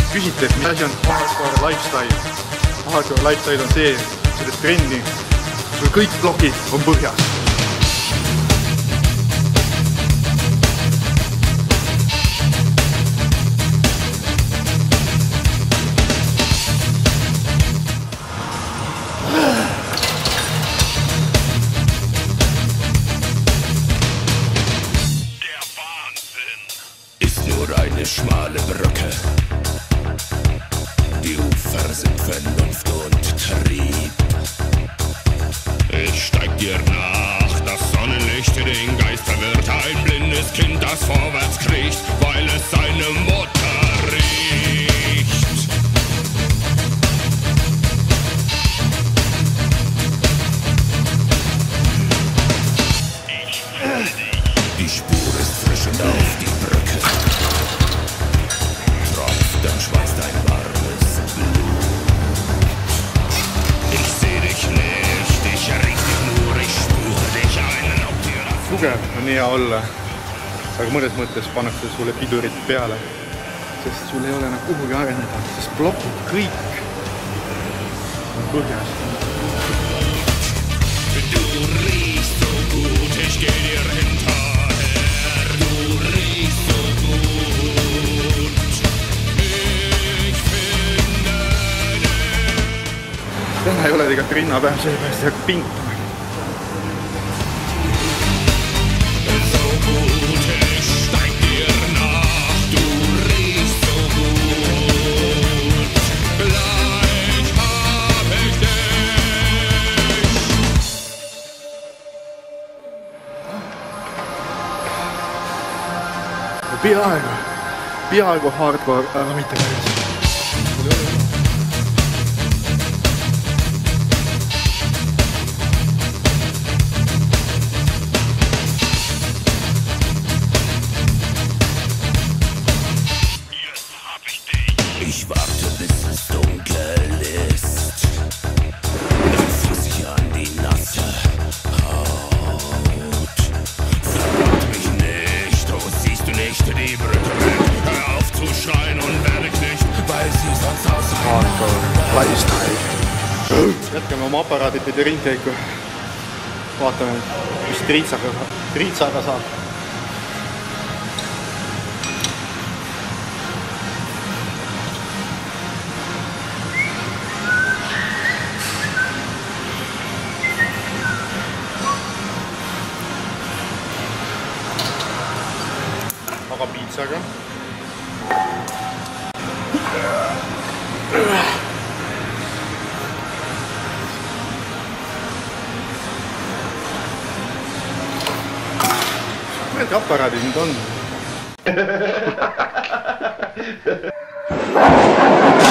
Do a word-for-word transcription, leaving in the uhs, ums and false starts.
küsite, et mis asi on hardcore lifestyle. Hardcore lifestyle on see, selle trendi, sul kõik blokid on põhjas. Eine schmale Brücke. Die Ufer sind Vernunft und Trieb. Ich steig dir nach, das Sonnenlicht den Geist verwirrt. Ein blindes Kind, das vorwärts kriecht, weil es seine Mutter riecht. Die Spur ist frisch und auf die Brücke. Dann schweißt ein warmes Blut. Ich seh dich nicht, ich riech dich nur, ich spüre dich einen auf dir. Tugev on hea olla, aga mõnes mõttes pannakse sulle pidurid peale, sest sul ei ole enam kuhugi areneda, sest blokid kõik on põhjas. Du riechst so gut, ich geh dir hinterher. Du riechst so gut. Täna ei ole tegelikult rinnapäev, sellepärast hakkab pintama. Peaaegu, peaaegu hardcore, aga mitte päris. Ich warte, bis es dunkel ist. Dann fass ich an die nasse Haut. Verrat mich nicht, oh, siehst du nicht die Brücke weg. Hör auf zu schreien und werde nicht, weil sie sonst aus Hardcore lifestyle. Jätkame oma aparaadide ringkäiku. Vaatame, mis triitsaga, triitsaga saab. Aga piitsaga. Mõelge aparaadid nüüd on.